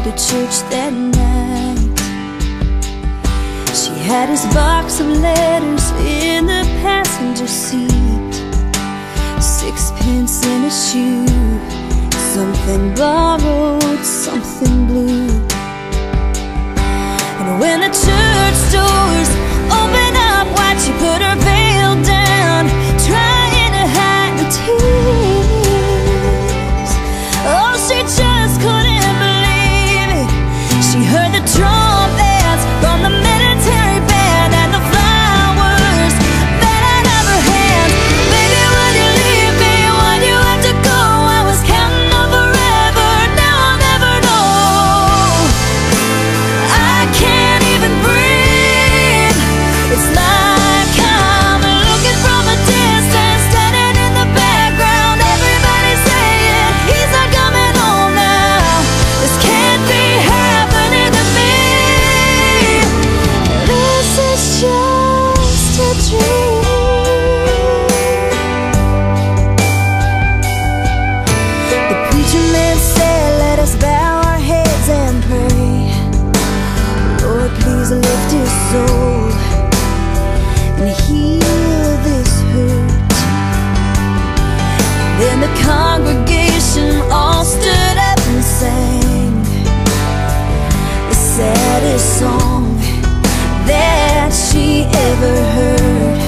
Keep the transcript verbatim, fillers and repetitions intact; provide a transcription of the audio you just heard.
to church that night. She had his box of letters in the passenger seat, sixpence in his shoe, something borrowed, something blue. And when the church doors opened up wide, she put her veil down, trying to hide the tears. Oh, she just couldn't believe it. She heard the trumpets from the military band and the flowers fell out of her hands. Baby, would you leave me? Why'd you have to go? I was counting on forever, now I'll never know. I can't even breathe. It's like I'm looking from a distance, standing in the background. Everybody's saying he's not coming home now. This can't be happening to me. This is just a dream. The preacher man said, let us bow our heads and pray. Lord, please lift his soul and heal this hurt. Then the congregation all stood up and sang the saddest song that she ever heard.